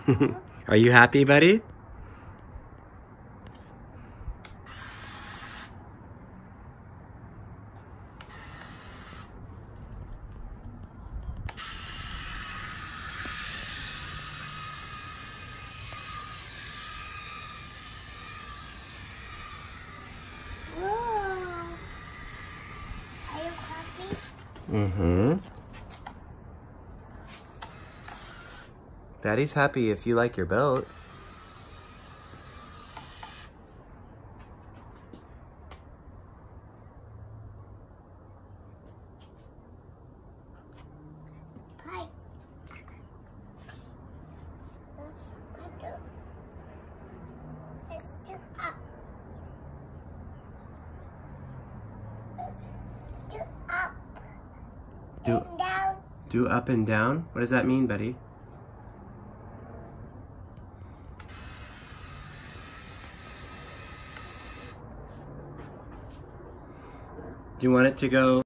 Are you happy, buddy? Mm-hmm. Daddy's happy if you like your boat. Do up and down? What does that mean, buddy? Do you want it to go